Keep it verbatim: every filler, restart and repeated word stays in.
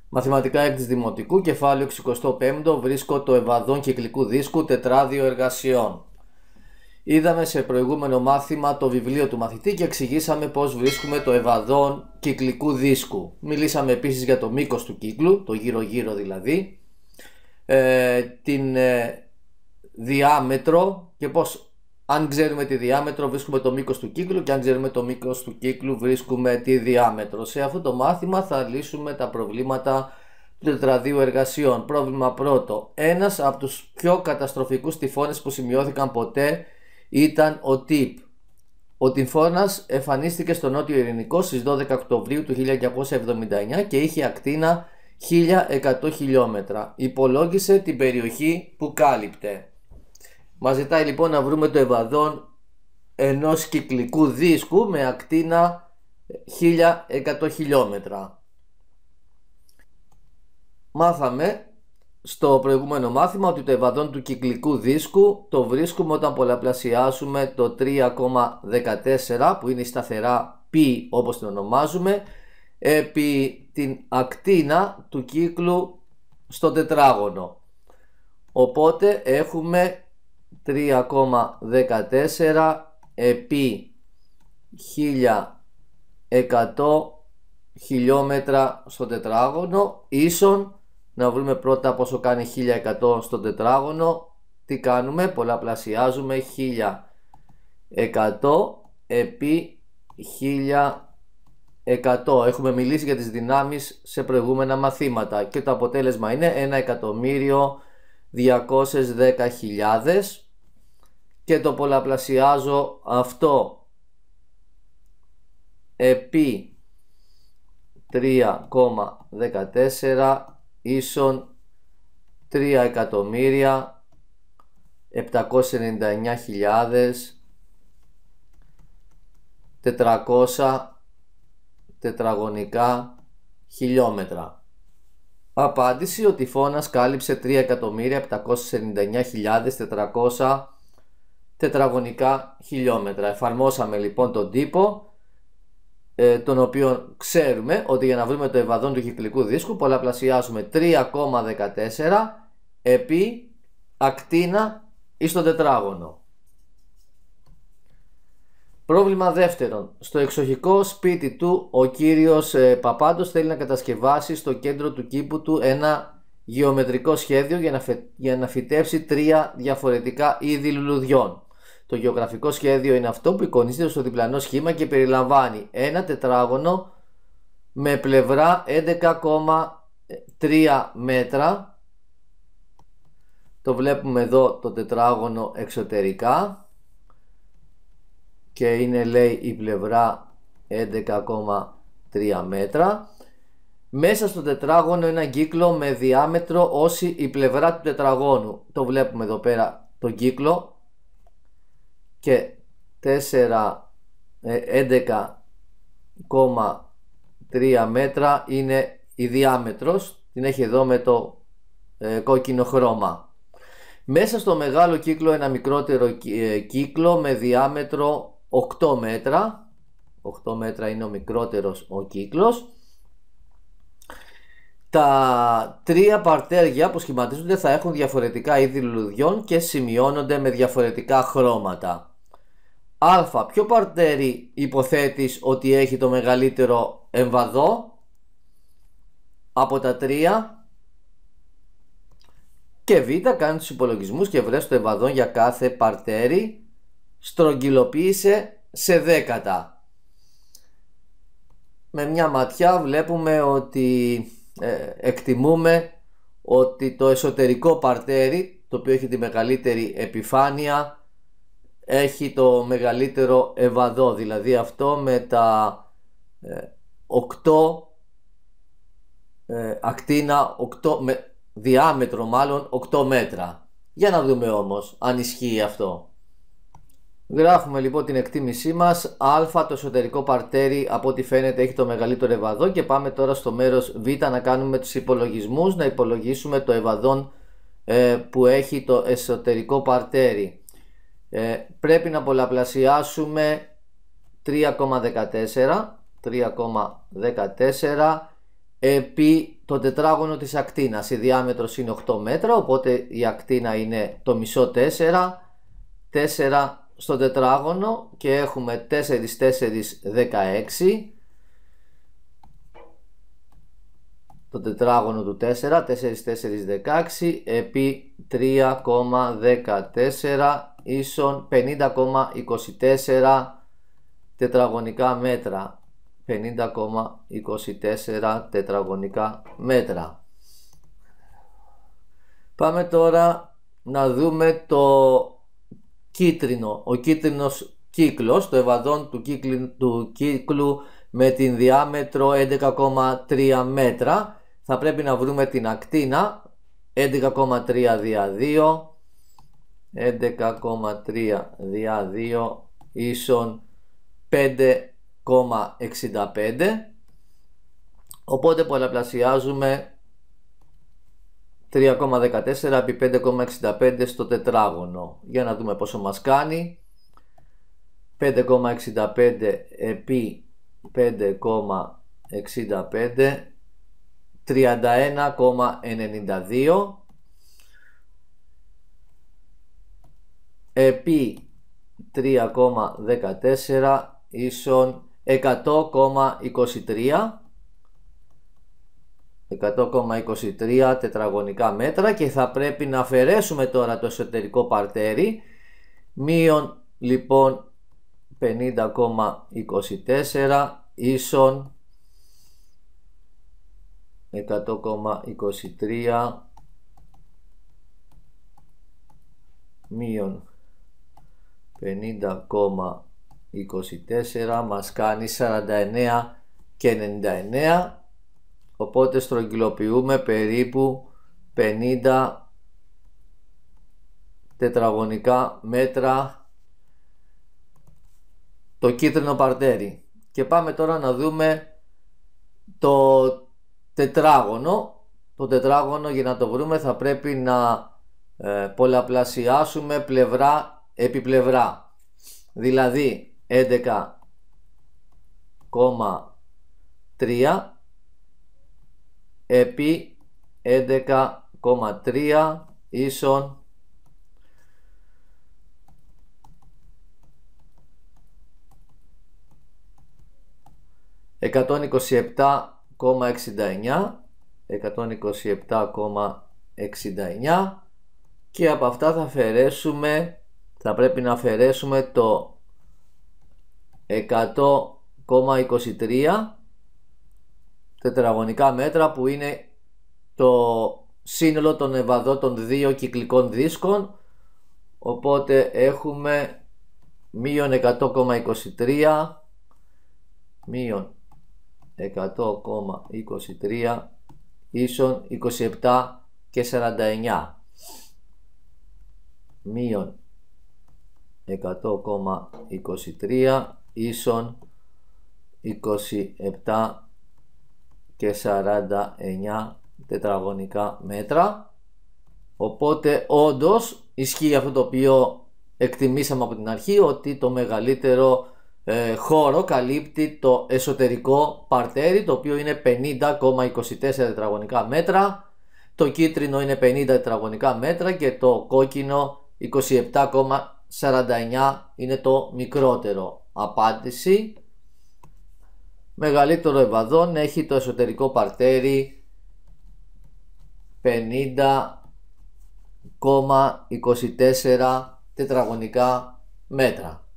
Μαθηματικά έκτης Δημοτικού, κεφάλαιο εξηκοστό πέμπτο, βρίσκω το ευαδόν κυκλικού δίσκου, τετράδιο εργασιών. Είδαμε σε προηγούμενο μάθημα το βιβλίο του μαθητή και εξηγήσαμε πώς βρίσκουμε το ευαδόν κυκλικού δίσκου. Μιλήσαμε επίσης για το μήκος του κύκλου, το γύρω-γύρω δηλαδή, ε, την ε, διάμετρο και πώς, αν ξέρουμε τη διάμετρο βρίσκουμε το μήκος του κύκλου και αν ξέρουμε το μήκος του κύκλου βρίσκουμε τη διάμετρο. Σε αυτό το μάθημα θα λύσουμε τα προβλήματα του τετραδίου εργασιών. Πρόβλημα πρώτο. Ένας από τους πιο καταστροφικούς τυφώνες που σημειώθηκαν ποτέ ήταν ο Τιπ. Ο τυφώνας εμφανίστηκε στο Νότιο Ειρηνικό στις δώδεκα Οκτωβρίου του χίλια εννιακόσια εβδομήντα εννιά και είχε ακτίνα χίλια εκατό χιλιόμετρα. Υπολόγισε την περιοχή που κάλυπτε. Μας ζητάει λοιπόν να βρούμε το ευαδόν ενός κυκλικού δίσκου με ακτίνα χίλια εκατό χιλιόμετρα. Μάθαμε στο προηγούμενο μάθημα ότι το ευαδόν του κυκλικού δίσκου το βρίσκουμε όταν πολλαπλασιάσουμε το τρία κόμμα δεκατέσσερα, που είναι η σταθερά π όπως την ονομάζουμε, επί την ακτίνα του κύκλου στο τετράγωνο. Οπότε έχουμε τρία κόμμα δεκατέσσερα επί χίλια εκατό χιλιόμετρα στο τετράγωνο ίσον, να βρούμε πρώτα πόσο κάνει χίλια εκατό στο τετράγωνο. Τι κάνουμε? Πολλαπλασιάζουμε χίλια εκατό επί χίλια εκατό. Έχουμε μιλήσει για τις δυνάμεις σε προηγούμενα μαθήματα και το αποτέλεσμα είναι ένα εκατομμύριο διακόσιες δέκα χιλιάδες και το πολλαπλασιάζω αυτό επί τρία κόμμα δεκατέσσερα ίσον τρία εκατομμύρια επτακόσιες ενενήντα εννιά χιλιάδες τετρακόσια τετραγωνικά χιλιόμετρα. Απάντηση: ο τυφώνας κάλυψε τρία εκατομμύρια επτακόσιες ενενήντα εννιά χιλιάδες τετρακόσια τετραγωνικά χιλιόμετρα. Εφαρμόσαμε λοιπόν τον τύπο, τον οποίο ξέρουμε ότι για να βρούμε το ευαδόν του κυκλικού δίσκου πολλαπλασιάζουμε τρία κόμμα δεκατέσσερα επί ακτίνα εις το τετράγωνο. Πρόβλημα δεύτερον. Στο εξοχικό σπίτι του ο κύριος ε, Παπάντος θέλει να κατασκευάσει στο κέντρο του κήπου του ένα γεωμετρικό σχέδιο για να, φε... για να φυτέψει τρία διαφορετικά είδη λουλουδιών. Το γεωγραφικό σχέδιο είναι αυτό που εικονίζεται στο διπλανό σχήμα και περιλαμβάνει ένα τετράγωνο με πλευρά έντεκα κόμμα τρία μέτρα. Το βλέπουμε εδώ το τετράγωνο εξωτερικά και είναι, λέει, η πλευρά έντεκα κόμμα τρία μέτρα. Μέσα στο τετράγωνο ένα κύκλο με διάμετρο όση η πλευρά του τετραγώνου. Το βλέπουμε εδώ πέρα τον κύκλο και έντεκα κόμμα τρία μέτρα είναι η διάμετρος. Την έχει εδώ με το ε, κόκκινο χρώμα. Μέσα στο μεγάλο κύκλο ένα μικρότερο ε, κύκλο με διάμετρο οκτώ μέτρα. οκτώ μέτρα είναι ο μικρότερος ο κύκλος. Τα τρία παρτέρια που σχηματίζονται θα έχουν διαφορετικά είδη λουλουδιών και σημειώνονται με διαφορετικά χρώματα. Α. Ποιο παρτέρι υποθέτεις ότι έχει το μεγαλύτερο εμβαδό από τα τρία? Και Β. Κάνει τους υπολογισμούς και βρες το εμβαδόν για κάθε παρτέρι. Στρογγυλοποίησε σε δέκατα. Με μια ματιά βλέπουμε ότι ε, εκτιμούμε ότι το εσωτερικό παρτέρι, το οποίο έχει τη μεγαλύτερη επιφάνεια, έχει το μεγαλύτερο ευαδό, δηλαδή αυτό με τα ε, οκτώ ε, ακτίνα, οκτώ, με διάμετρο μάλλον οκτώ μέτρα. Για να δούμε όμως αν ισχύει αυτό. Γράφουμε λοιπόν την εκτίμησή μας. Α, το εσωτερικό παρτέρι από ό,τι φαίνεται έχει το μεγαλύτερο ευαδό και πάμε τώρα στο μέρος Β να κάνουμε τους υπολογισμούς, να υπολογίσουμε το ευαδόν ε, που έχει το εσωτερικό παρτέρι. Ε, πρέπει να πολλαπλασιάσουμε τρία κόμμα δεκατέσσερα επί το τετράγωνο της ακτίνας. Η διάμετρος είναι οκτώ μέτρα, οπότε η ακτίνα είναι το μισό τέσσερα, τέσσερα στο τετράγωνο και έχουμε τέσσερα, τέσσερα, δεκαέξι. Το τετράγωνο του τέσσερα, τέσσερα, τέσσερα, δεκαέξι επί τρία κόμμα δεκατέσσερα ίσον πενήντα κόμμα είκοσι τέσσερα τετραγωνικά μέτρα. πενήντα κόμμα είκοσι τέσσερα τετραγωνικά μέτρα. Πάμε τώρα να δούμε το κίτρινο. Ο κίτρινος κύκλος, το ευαδόν του κύκλου, του κύκλου με την διάμετρο έντεκα κόμμα τρία μέτρα. Θα πρέπει να βρούμε την ακτίνα. Έντεκα κόμμα τρία δια δύο, έντεκα κόμμα τρία δια δύο ίσον πέντε κόμμα εξήντα πέντε. Οπότε πολλαπλασιάζουμε τρία κόμμα δεκατέσσερα επί πέντε κόμμα εξήντα πέντε στο τετράγωνο. Για να δούμε πόσο μας κάνει. πέντε κόμμα εξήντα πέντε επί πέντε κόμμα εξήντα πέντε, τριάντα ένα κόμμα ενενήντα δύο επί τρία κόμμα δεκατέσσερα ίσον εκατό κόμμα είκοσι τρία, εκατό κόμμα είκοσι τρία τετραγωνικά μέτρα. Και θα πρέπει να αφαιρέσουμε τώρα το εσωτερικό παρτέρι. Μείον λοιπόν πενήντα κόμμα είκοσι τέσσερα ίσον εκατό κόμμα είκοσι τρία μείον πενήντα κόμμα είκοσι τέσσερα μας κάνει σαράντα εννέα και ενενήντα εννέα. Οπότε στρογγυλοποιούμε περίπου πενήντα τετραγωνικά μέτρα το κίτρινο παρτέρι. Και πάμε τώρα να δούμε το τετράγωνο. Το τετράγωνο, για να το βρούμε, θα πρέπει να ε, πολλαπλασιάσουμε πλευρά επί πλευρά. Δηλαδή έντεκα κόμμα τρία επί έντεκα κόμμα τρία ίσον εκατόν είκοσι επτά κόμμα εξήντα εννέα, εκατόν είκοσι επτά κόμμα εξήντα εννέα. Και από αυτά θα αφαιρέσουμε, θα πρέπει να αφαιρέσουμε το εκατό κόμμα είκοσι τρία τετραγωνικά μέτρα, που είναι το σύνολο των ευαδών των δύο κυκλικών δίσκων. Οπότε έχουμε μείον εκατό κόμμα είκοσι τρία μείον εκατό κόμμα είκοσι τρία ίσον είκοσι επτά και σαράντα εννέα. Μείον εκατό κόμμα είκοσι τρία ίσον είκοσι επτά και σαράντα εννέα τετραγωνικά μέτρα. Οπότε όντως ισχύει αυτό το οποίο εκτιμήσαμε από την αρχή, ότι το μεγαλύτερο ε, χώρο καλύπτει το εσωτερικό παρτέρι, το οποίο είναι πενήντα κόμμα είκοσι τέσσερα τετραγωνικά μέτρα. Το κίτρινο είναι πενήντα τετραγωνικά μέτρα και το κόκκινο είκοσι επτά κόμμα σαράντα εννέα είναι το μικρότερο. Απάντηση: μεγαλύτερο ευαδόν έχει το εσωτερικό παρτέρι πενήντα κόμμα είκοσι τέσσερα τετραγωνικά μέτρα.